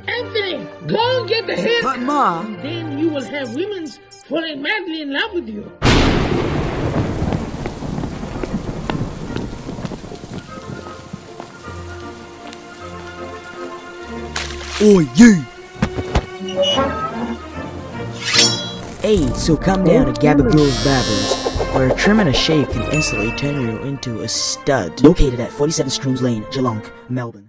Anthony, go and get the haircut. But Ma... Then you will have women falling madly in love with you. Oi, you! Hey, so come down to Gabba Girls Barbers, where a trim and a shave can instantly turn you into a stud. Located at 47 Stroons Lane, Geelong, Melbourne.